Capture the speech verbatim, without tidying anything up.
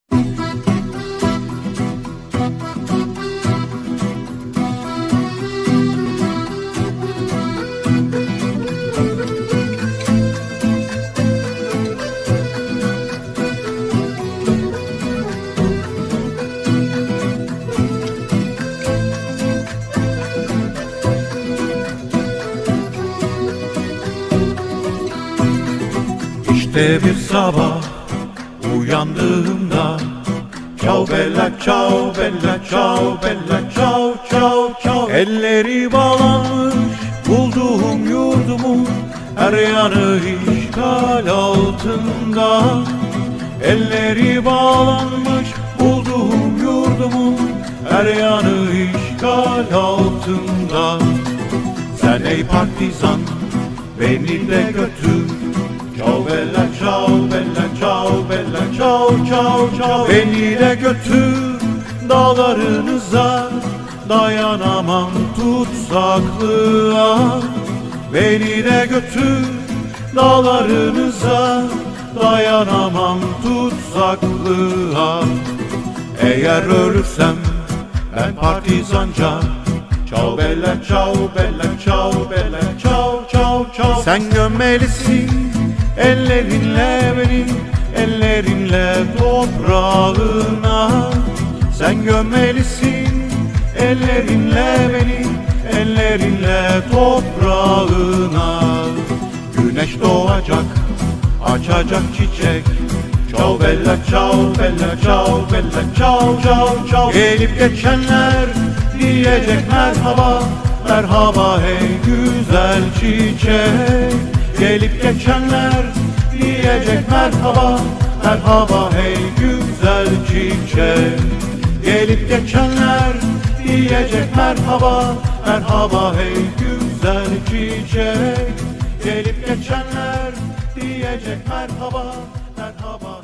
İşte bir sabah uyandığımda, ciao bella, ciao bella, ciao bella, ciao ciao ciao. Elleri bağlanmış bulduğum yurdumun her yanı işgal altında. Elleri bağlanmış bulduğum yurdumun her yanı işgal altında. Sen ey partizan beni de götür, ciao bella, ciao bella, ciao bella, ciao ciao ciao. Beni de götür dağlarınıza, dayanamam tutsaklığa. Beni de götür dağlarınıza, dayanamam tutsaklığa. Eğer ölürsem ben partizanca, ciao bella, ciao bella, ciao bella, ciao ciao ciao. Sen gömmelisin ellerinle beni, ellerinle toprağına. Sen gömmelisin ellerinle beni, ellerinle toprağına. Güneş doğacak, açacak çiçek, ciao bella, ciao bella, ciao bella, ciao ciao ciao. Gelip geçenler diyecek merhaba, merhaba hey güzel çiçek. Gelip geçenler diyecek merhaba, merhaba hey güzel çiçek. Gelip geçenler diyecek merhaba, merhaba hey güzel çiçek. Gelip geçenler diyecek merhaba, merhaba.